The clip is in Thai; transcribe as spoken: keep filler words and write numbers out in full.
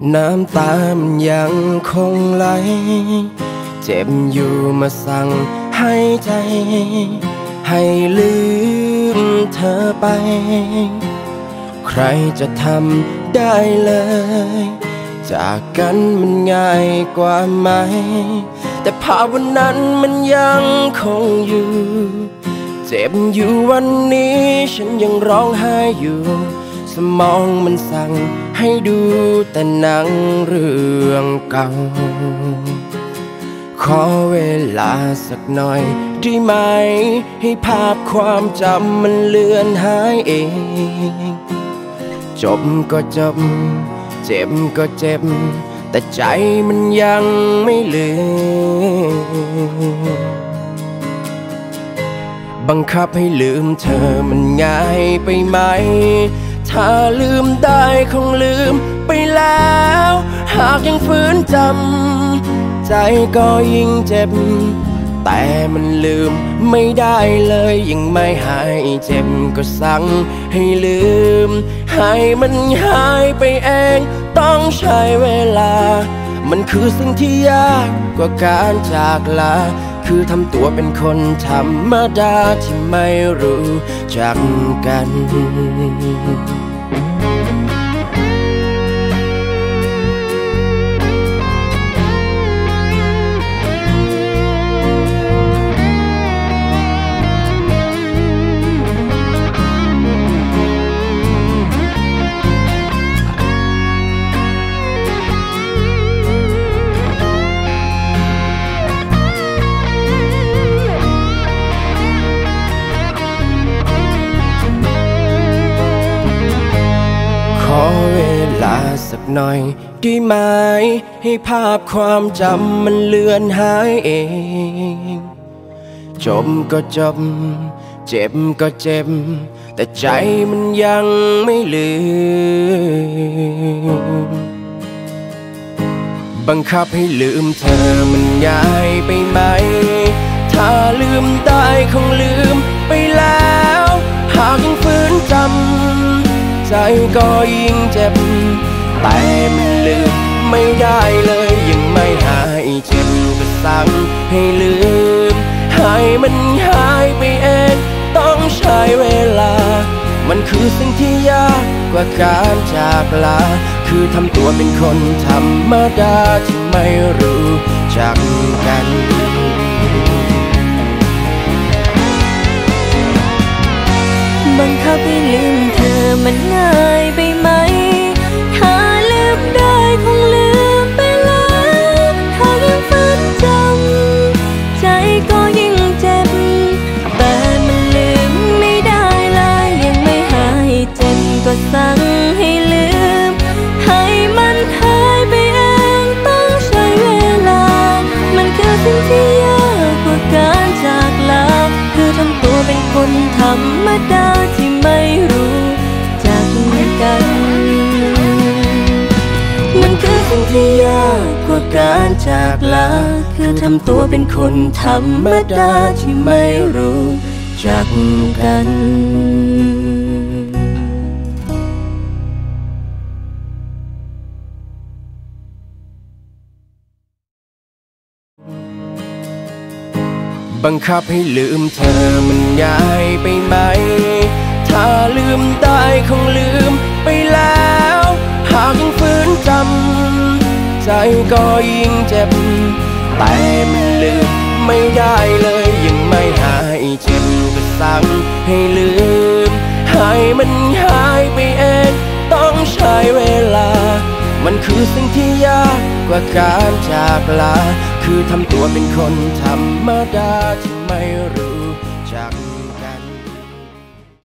น้ำตามันยังคงไหลเจ็บอยู่มาสั่งให้ใจให้ลืมเธอไปใครจะทำได้เลยจากกันมันง่ายกว่าไหมแต่ภาพวันนั้นมันยังคงอยู่เจ็บอยู่วันนี้ฉันยังร้องไห้อยู่สมองมันสั่งให้ดูแต่หนังเรื่องเก่าขอเวลาสักหน่อยได้ไหมให้ภาพความจำมันเลือนหายเองจบก็จบเจ็บก็เจ็บแต่ใจมันยังไม่ลืมบังคับให้ลืมเธอมันง่ายไปไหมถ้าลืมได้คงลืมไปแล้วหากยังฝืนจำใจก็ยิ่งเจ็บแต่มันลืมไม่ได้เลยยังไม่หายเจ็บก็สั่งให้ลืมให้มันหายไปเองต้องใช้เวลามันคือสิ่งที่ยากกว่าการจากลาคือทำตัวเป็นคนธรรมดาที่ไม่รู้จักกันขอเวลาสักหน่อยได้ไหมให้ภาพความจำมันเลือนหายเองจบก็จบเจ็บก็เจ็บแต่ใจมันยังไม่ลืมบังคับให้ลืมเธอมันง่ายไปไหมถ้าลืมได้คงลืมไปแล้วหากยังฝืนจำใจก็ยิ่งเจ็บแต่มันลืมไม่ได้เลยยังไม่หายเจ็บก็สั่งให้ลืมให้มันหายไปเองต้องใช้เวลามันคือสิ่งที่ยากกว่าการจากลาคือทำตัวเป็นคนธรรมดาที่ไม่รู้จักกันบังคับให้ลืมเธอมันง่ายไปไหมถ้าลืมได้คงลืมไปแล้วถ้ายังฝืนจำใจก็ยิ่งเจ็บแต่มันลืมไม่ได้เลยยังไม่หายเจ็บก็สั่งให้ลืมให้มันหายไปเองต้องใช้เวลามันคือสิ่งที่ยากกว่าการจากลาคือทำตัวเป็นคนธรรมดาที่ไม่รู้จักกันมันคือสิ่งที่ยากกว่าการจากลาคือทำตัวเป็นคนธรรมดาที่ไม่รู้จักกันบังคับให้ลืมเธอมันง่ายไปไหมถ้าลืมได้คงลืมไปแล้วหากยังฝืนจำใจก็ยิ่งเจ็บแต่มันลืมไม่ได้เลยยังไม่หายเจ็บก็สั่งให้ลืมให้มันหายไปเองต้องใช้เวลามันคือสิ่งที่ยากกว่าการจากลาคือทำตัวเป็นคนธรรมดาที่ไม่รู้